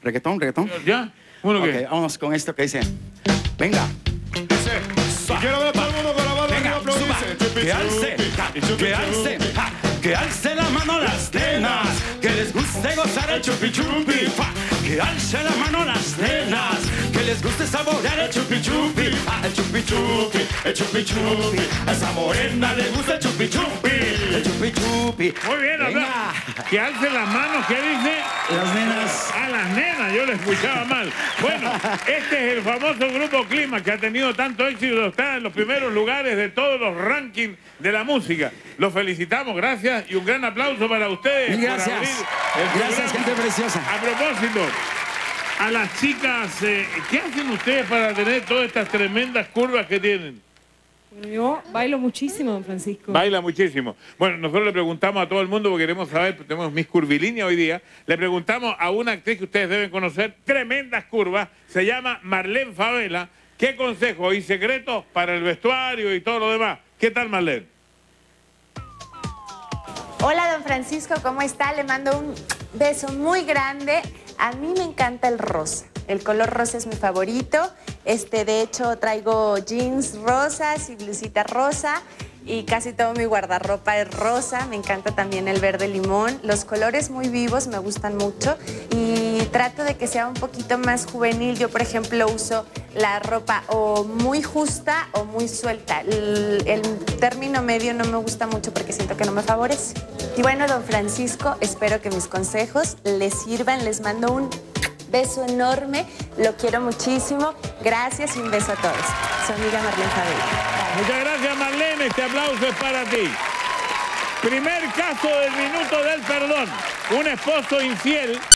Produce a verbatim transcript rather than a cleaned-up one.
Reggaetón, reggaetón. ¿Ya? Bueno, Ok, ¿qué? vamos con esto que dice. Venga. Dice, y quiero ver a todo el mundo con la mano Venga, arriba suba. aplaudirse. Que alce, ja, que alce, ja, que alce la mano las nenas, que les guste gozar el chupi chupi, fa, que alce la mano las nenas, que les guste saborear el chupi chupi, ah, el chupi chupi, el chupi chupi, a esa morena le gusta el chupi chupi, el chupi chupi. Muy bien, Venga. Abla. Que alce las manos, ¿qué dice? Las nenas. A las nenas, yo le escuchaba mal. Bueno, este es el famoso grupo Clima que ha tenido tanto éxito, está en los primeros lugares de todos los rankings de la música. Los felicitamos, gracias y un gran aplauso para ustedes. Mil por gracias. abrir el Gracias, programa. gente preciosa. A propósito, a las chicas, eh, ¿qué hacen ustedes para tener todas estas tremendas curvas que tienen? Bueno, yo bailo muchísimo, don Francisco. Baila muchísimo. Bueno, nosotros le preguntamos a todo el mundo, porque queremos saber, tenemos Miss Curvilínea hoy día, le preguntamos a una actriz que ustedes deben conocer, tremendas curvas, se llama Marlene Favela. ¿Qué consejos y secretos para el vestuario y todo lo demás? ¿Qué tal, Marlene? Hola, don Francisco, ¿cómo está? Le mando un beso muy grande. A mí me encanta el rosa. El color rosa es mi favorito. Este, de hecho, traigo jeans rosas y blusita rosa. Y casi todo mi guardarropa es rosa. Me encanta también el verde limón. Los colores muy vivos me gustan mucho. Y trato de que sea un poquito más juvenil. Yo, por ejemplo, uso la ropa o muy justa o muy suelta. El, el término medio no me gusta mucho porque siento que no me favorece. Y bueno, don Francisco, espero que mis consejos les sirvan. Les mando un beso enorme. Lo quiero muchísimo. Gracias y un beso a todos. Su amiga Marlene Favela. Muchas gracias, Marlene. Este aplauso es para ti. Primer caso del minuto del perdón. Un esposo infiel